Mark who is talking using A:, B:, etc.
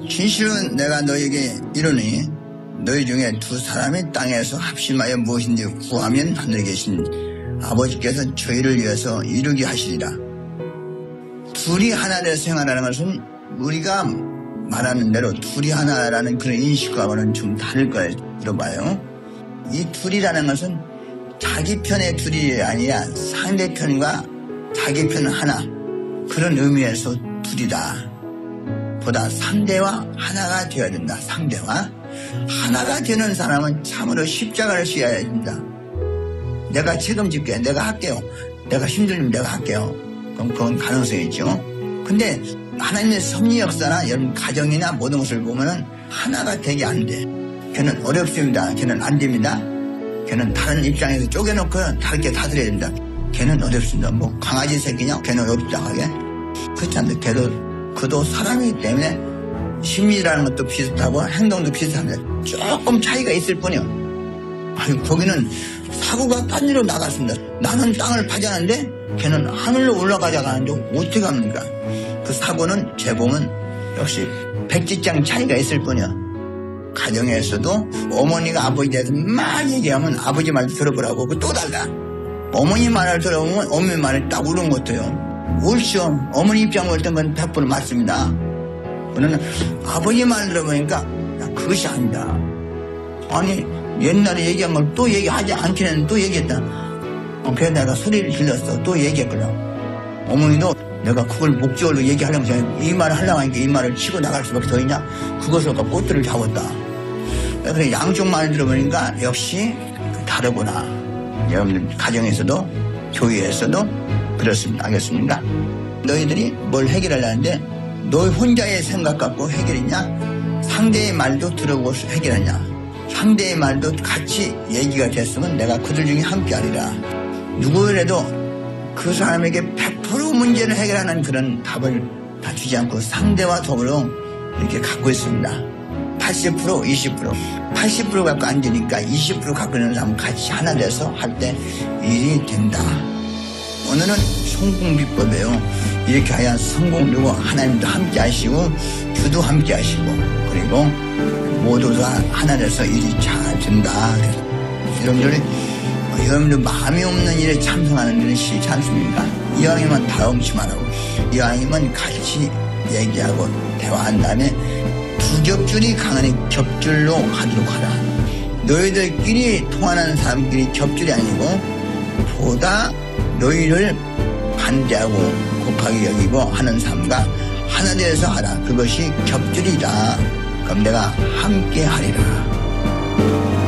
A: 진실은 내가 너에게 이르니 너희 중에 두 사람이 땅에서 합심하여 무엇인지 구하면 하늘에 계신 아버지께서 저희를 위해서 이루게 하시리라. 둘이 하나 되어 생활하는 것은 우리가 말하는 대로 둘이 하나라는 그런 인식과는 좀 다를 거예요. 들어봐요. 이 둘이라는 것은 자기 편의 둘이 아니라 상대편과 자기 편 하나, 그런 의미에서 둘이다. 보다 상대와 하나가 되어야 된다. 상대와 하나가 되는 사람은 참으로 십자가를 씌어야 된다. 내가 책임질게, 내가 할게요, 내가 힘들면 내가 할게요. 그럼 그건 가능성이 있죠. 근데 하나님의 섭리 역사나 여러분 가정이나 모든 것을 보면은 하나가 되게 안 돼. 걔는 어렵습니다. 걔는 안 됩니다. 걔는 다른 입장에서 쪼개놓고 다르게 다스려야 된다. 걔는 어렵습니다. 뭐 강아지 새끼냐? 걔는 어렵다 하게. 그렇지 않다. 그도 사람이기 때문에 심리라는 것도 비슷하고 행동도 비슷합니다. 조금 차이가 있을 뿐이요. 아니, 거기는 사고가 딴 일로 나갔습니다. 나는 땅을 파자는데 걔는 하늘로 올라가자고 하는데 어떻게 합니까? 그 사고는 재보면 역시 백지장 차이가 있을 뿐이야. 가정에서도 어머니가 아버지에 대해서 막 얘기하면 아버지 말도 들어보라고. 그 또 달라. 어머니 말을 들어보면 어머니 말을 딱 옳은 것 같아요. 옳죠. 어머니 입장 볼 땐 건 100% 맞습니다. 그러나 아버지 말 들어보니까 그것이 아니다. 아니 옛날에 얘기한 걸 또 얘기하지 않기는 또 얘기했다. 그래서 내가 소리를 질렀어. 또 얘기했거든. 어머니도 내가 그걸 목적으로 얘기하려면 이 말을 하려고 하니까 이 말을 치고 나갈 수밖에 더 있냐? 그것을 갖고 꽃들을 잡았다. 그래 양쪽 말을 들어보니까 역시 다르구나. 여러분들 가정에서도 교회에서도 그렇습니다. 알겠습니까? 너희들이 뭘 해결하려는데 너희 혼자의 생각 갖고 해결했냐? 상대의 말도 들어보고 해결하냐? 상대의 말도 같이 얘기가 됐으면 내가 그들 중에 함께하리라. 누구라도 그 사람에게 100% 문제를 해결하는 그런 답을 다 주지 않고 상대와 더불어 이렇게 갖고 있습니다. 80%, 20%. 80% 갖고 앉으니까 20% 갖고 있는 사람 같이 하나 돼서 할 때 일이 된다. 오늘은 성공비법이에요. 이렇게 해야 성공되고 하나님도 함께 하시고 주도 함께 하시고 그리고 모두 다 하나 돼서 일이 잘 된다. 여러분들 마음이 없는 일에 참석하는 일은 싫지 않습니까? 이왕이면 다음치 말하고 이왕이면 같이 얘기하고 대화한 다음에 부적절이 강하니 겹줄로 하도록 하라. 너희들끼리 통하는 사람끼리 겹줄이 아니고 보다 너희를 반대하고 곱하게 여기고 하는 사람과 하나 되어서 하라. 그것이 겹줄이다. 그럼 내가 함께 하리라.